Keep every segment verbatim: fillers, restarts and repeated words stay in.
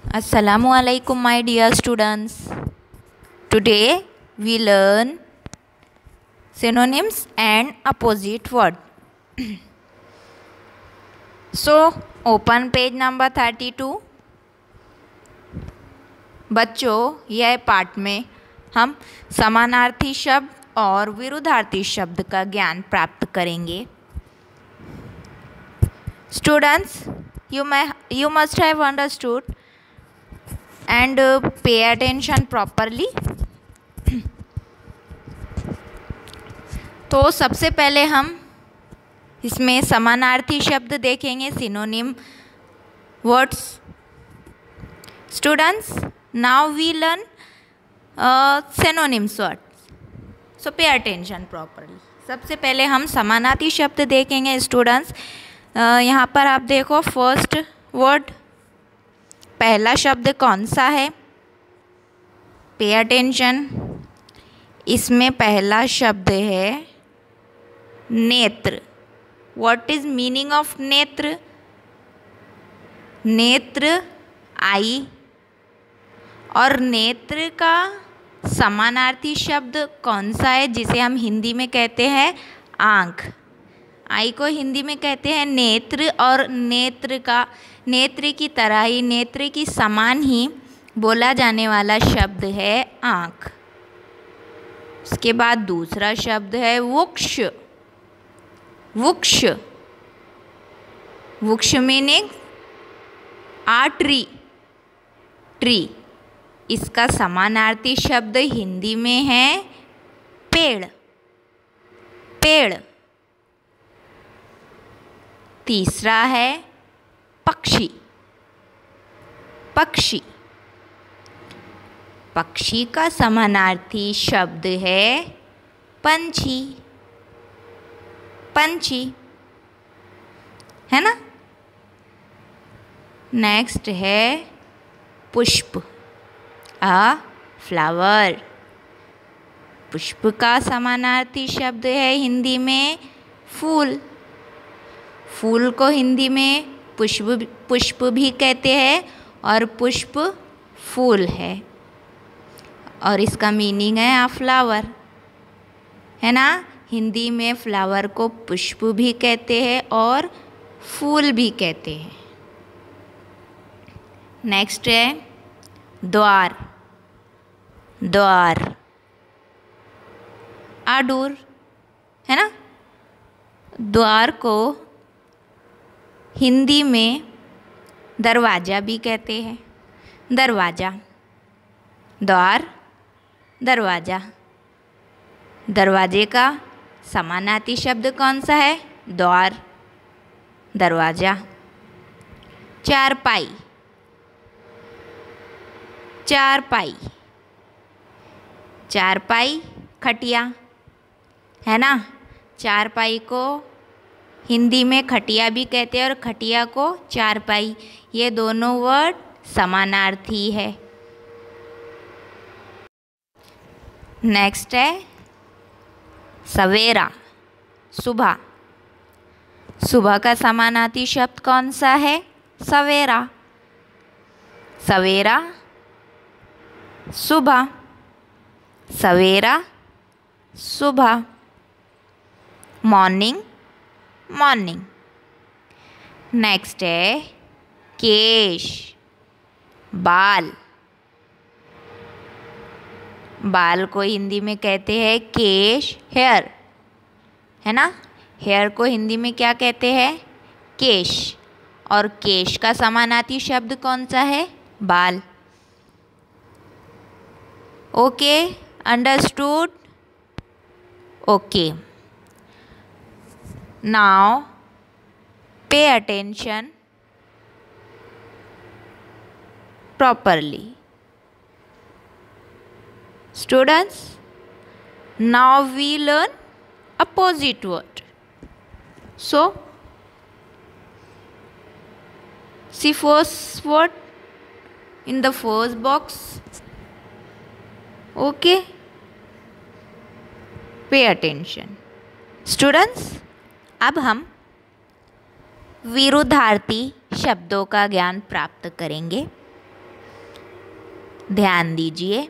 Assalamu alaikum my dear students. Today we learn synonyms and opposite word. So open page number thirty-two. बच्चों, यह पाठ में हम समानार्थी शब्द और विरुद्धार्थी शब्द का ज्ञान प्राप्त करेंगे. Students, you may you must have understood and uh, pay attention properly. तो सबसे पहले हम इसमें समानार्थी शब्द देखेंगे, synonym words. Students, now we learn synonyms words, so pay attention properly. सबसे पहले हम समानार्थी शब्द देखेंगे. स्टूडेंट्स, uh, यहाँ पर आप देखो फर्स्ट वर्ड, पहला शब्द कौन सा है? Pay attention. इसमें पहला शब्द है नेत्र. व्हाट इज मीनिंग ऑफ नेत्र? नेत्र आई, और नेत्र का समानार्थी शब्द कौन सा है जिसे हम हिंदी में कहते हैं आँख. आई को हिंदी में कहते हैं नेत्र, और नेत्र का नेत्र की तरह ही, नेत्र की समान ही बोला जाने वाला शब्द है आँख. उसके बाद दूसरा शब्द है वृक्ष. वृक्ष वृक्ष मीनिंग आ ट्री. ट्री इसका समानार्थी शब्द हिंदी में है पेड़. पेड़. तीसरा है पक्षी. पक्षी पक्षी का समानार्थी शब्द है पंछी. पंछी है ना. नेक्स्ट है पुष्प, अ फ्लावर. पुष्प का समानार्थी शब्द है हिंदी में फूल. फूल को हिंदी में पुष्प पुष्प भी कहते हैं, और पुष्प फूल है, और इसका मीनिंग है आ फ्लावर, है ना. हिंदी में फ्लावर को पुष्प भी कहते हैं और फूल भी कहते हैं. नेक्स्ट है द्वार. द्वार आडूर, है ना. द्वार को हिंदी में दरवाज़ा भी कहते हैं. दरवाज़ा, द्वार, दरवाज़ा. दरवाजे का समानार्थी शब्द कौन सा है? द्वार, दरवाज़ा. चारपाई. चारपाई चारपाई खटिया, है ना. चारपाई को हिंदी में खटिया भी कहते हैं, और खटिया को चारपाई. ये दोनों वर्ड समानार्थी है. नेक्स्ट है सवेरा, सुबह. सुबह का समानार्थी शब्द कौन सा है? सवेरा. सवेरा सुबह. सवेरा सुबह. Morning, morning. नेक्स्ट है केश, बाल. बाल को हिंदी में कहते हैं केश, हेयर, है ना. हेयर को हिंदी में क्या कहते हैं? केश. और केश का समानार्थी शब्द कौन सा है? बाल. Okay, understood. Okay, now pay attention properly. Students, now we learn opposite word. So, see first word in the first box. Okay, pay attention. Students, अब हम विरुद्धार्थी शब्दों का ज्ञान प्राप्त करेंगे. ध्यान दीजिए।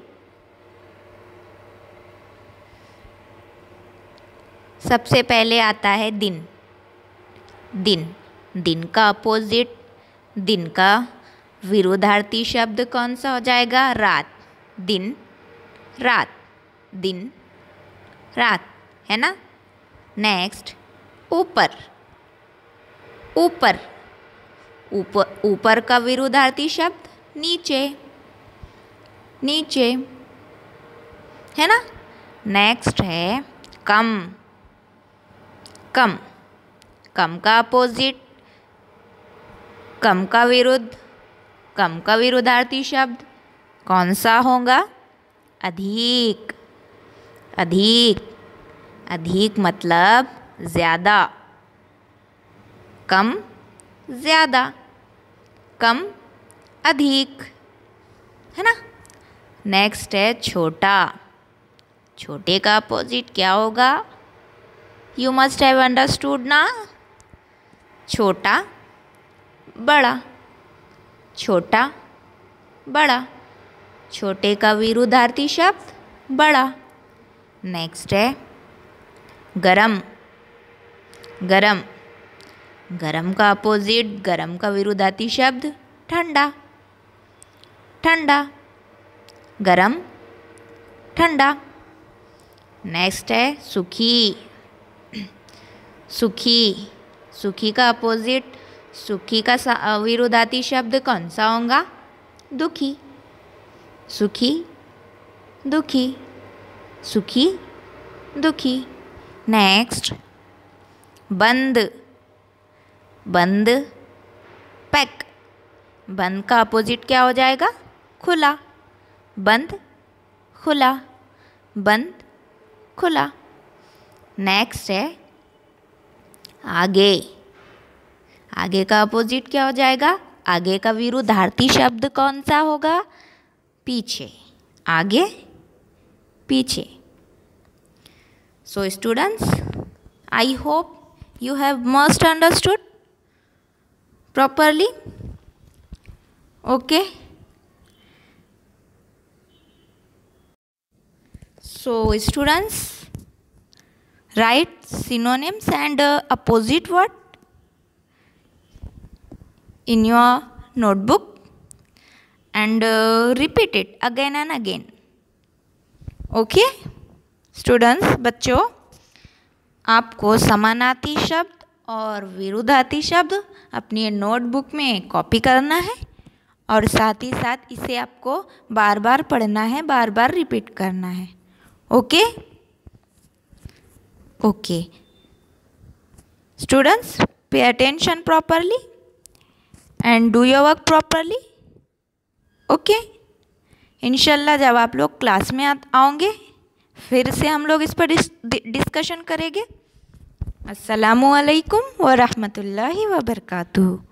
सबसे पहले आता है दिन। दिन दिन का अपोजिट, दिन का विरोधार्थी शब्द कौन सा हो जाएगा? रात। दिन रात, दिन रात, है ना। नेक्स्ट ऊपर। ऊपर ऊपर ऊपर का विरोधार्थी शब्द नीचे। नीचे, है ना। नेक्स्ट है कम। कम कम का अपोजिट, कम का विरुद्ध, कम का विरोधार्थी शब्द कौन सा होगा? अधिक। अधिक अधिक मतलब ज़्यादा। कम ज़्यादा, कम अधिक, है ना। नेक्स्ट है छोटा। छोटे का अपोजिट क्या होगा? यू मस्ट हैव अंडरस्टूड ना। छोटा बड़ा। छोटा बड़ा, छोटे का विरुद्धार्थी शब्द बड़ा। नेक्स्ट है गरम। गरम गरम का अपोजिट, गरम का विरुद्धार्थी शब्द ठंडा। ठंडा, गरम, ठंडा। नेक्स्ट है सुखी। सुखी सुखी का अपोजिट, सुखी का विरोधार्थी शब्द कौन सा होगा? दुखी। सुखी दुखी, सुखी दुखी। नेक्स्ट बंद। बंद पैक। बंद का अपोजिट क्या हो जाएगा? खुला। बंद खुला, बंद खुला। नेक्स्ट है आगे। आगे का अपोजिट क्या हो जाएगा? आगे का विरुद्धार्थी शब्द कौन सा होगा? पीछे। आगे पीछे। So students, I hope you have must understood properly. Okay, so students, write synonyms and uh, opposite word in your notebook and uh, repeat it again and again. Okay students, बच्चों, आपको समानार्थी शब्द और विरुद्धार्थी शब्द अपनी नोटबुक में copy करना है और साथ ही साथ इसे आपको बार बार पढ़ना है, बार बार रिपीट करना है। Okay okay students, pay attention properly and do your work properly. Okay, इंशाल्लाह जब आप लोग क्लास में आओगे फिर से हम लोग इस पर डिस्कशन करेंगे। अस्सलामु अलैकुम व रहमतुल्लाहि व बरकातुहू।